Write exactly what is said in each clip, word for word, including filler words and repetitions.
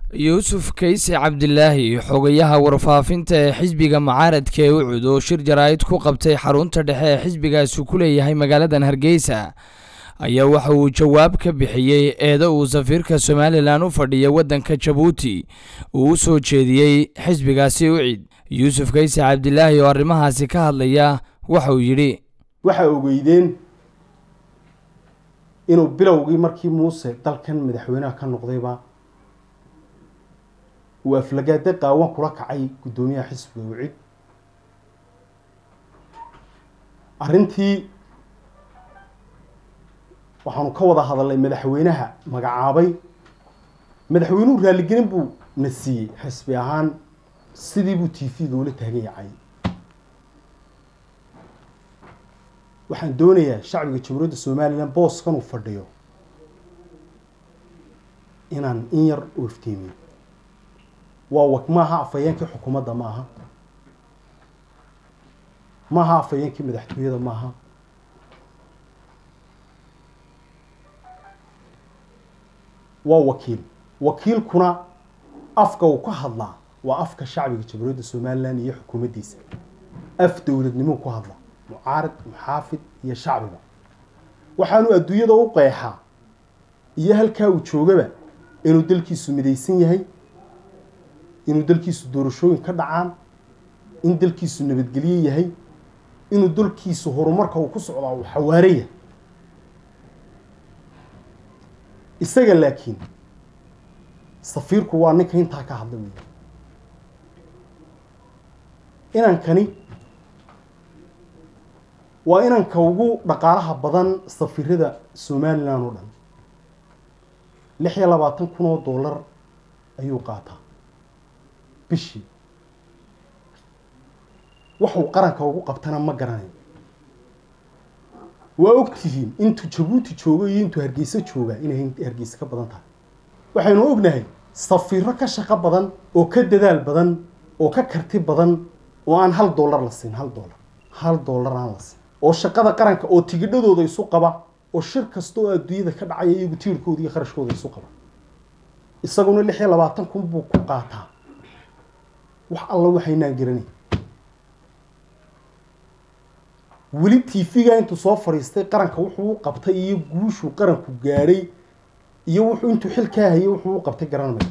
يوسف كيسي عبد الله xogayaha warfaafinta ee xisbiga mucaaradka ee u cudo shir jaraa'id ku qabtay xarunta dhexe ee xisbigaasi ku leeyahay magaalada Hargeysa ayaa waxa uu jawaab ka bixiyay eedo uu safiirka Soomaaliland u fadhiyo wadanka Djibouti uu soo jeediyay xisbigaasi u cid Yusuf Kaysi Cabdilaahi oo arrimahaasi ka hadlaya waxa uu yiri waxa uu geeyeen inuu bilowgii markii Muuse dalkan madaxweynaha ka noqdayba وافلقاد قاوان كلا كعي قدوميها حسب وعيد أرنتي وحنو كوضا هذا اللي مدحوينها مقعابي مدحوينو رالقين بو نسي حسبي عان سيدي بو تيفي دولة هجي عي وحن دونيا شعب الجمهورية الصومالية بوس كانوا فرديو إنان إنير وفتيمي ووك ما ها فيانك حكومة ماها ما ها فيانك مدحتوية ماها ووكيل وكيل كنا أفكا وكهضلا وأفكا شعبي الجمهورية الصومالية هي حكومة ديس أف دولة نمو كهضلا معارض محافظ هي شعبي وحانو أدوية دو قيحا إيا هالكا وشوغبا إنو دلكي سوميديسين يهي inuu dalkiisu doorashooyin ka dhacaan in dalkiisu nabadgelyo yahay inuu dalkiisu horumarka uu ku socdo uu xawaariya isaga laakiin safiirku waa ninka inta ka hadlay inaan kani waa inaan ka ugu dhaqaalaha badan safiirada Soomaaliland oo dhan lix iyo labaatan kun oo dollar ayuu qaataa بشي وحو قرنك ugu qabtana ma garanayo waa ogtihiin intu Djibouti joogo iyo intu Hargeysa jooga inay Hargeysa ka badan tahay waxaynu ognahay safiiro ka shaqo badan oo ka dadaal badan oo ka karti badan oo aan hal dollar la siin hal dollar hal dollar aan la siin oo shaqada qaranka oo tigidhadooda isu qaba oo shir kasto oo adduunyada ka dhacay iyagu tiirkooda iyo kharashkooda isu qaba isaguna lix iyo labaatan kun buu ku qaataa wax alla waxayna garanay wali T V-ga intuu soo fariistay qaranka wuxuu qabtay iyo guushu qaranku gaaray iyo wuxuu intuu xilka hayay wuxuu qabtay garanay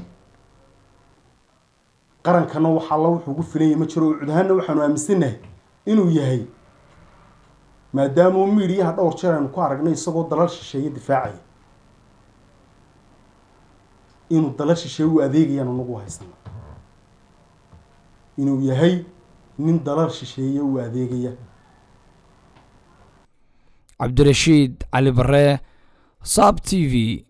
qarankana waxa alla wuxuu ugu filayay ma jiro cudahana waxaanu aaminsanahay inuu yahay maadaama uu miiriyaha dhowr jeer aanu ku aragnay isagoo dalal shisheeye difaacay inuu dalal shisheeye u adeegayaan ugu haysan inuu yahay nin dalal shisheeye u adeegaya Cabdirashiid Ali Barre Saab T V